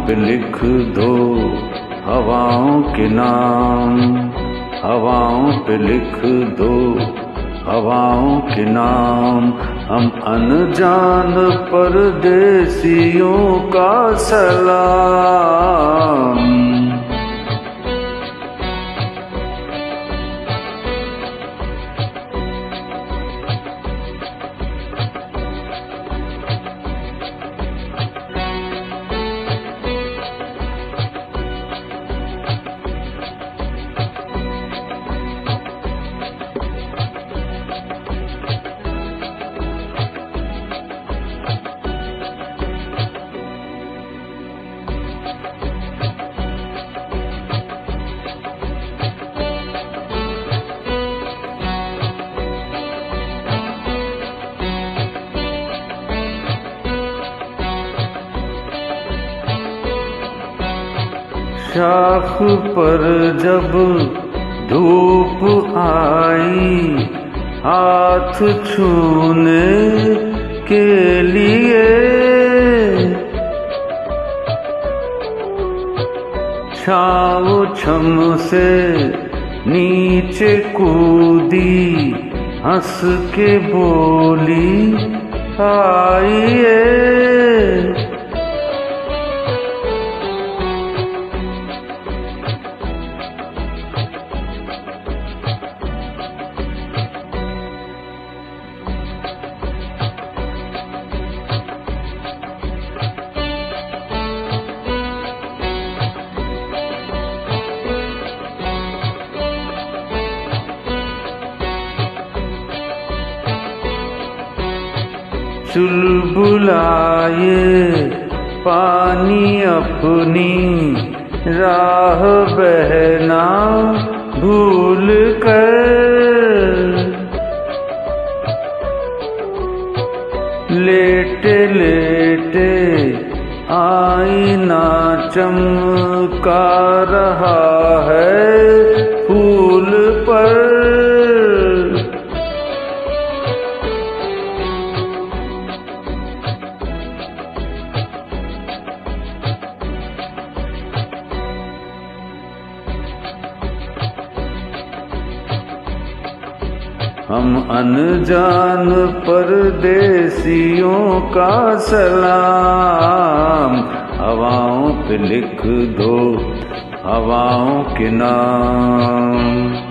पे लिख दो हवाओं के नाम, हवाओं पे लिख दो हवाओं के नाम। हम अनजान परदेसियों का सलाम। शाख पर जब धूप आई हाथ छूने के लिए, छाँव छम से नीचे कूदी हंस के बोली आइए। चुलबुलाए पानी अपनी राह बहना भूल कर, लेटे लेटे आईना चमका रहा है फूल पर। हम अनजान परदेसियों का सलाम, हवाओं पे लिख दो हवाओं के नाम।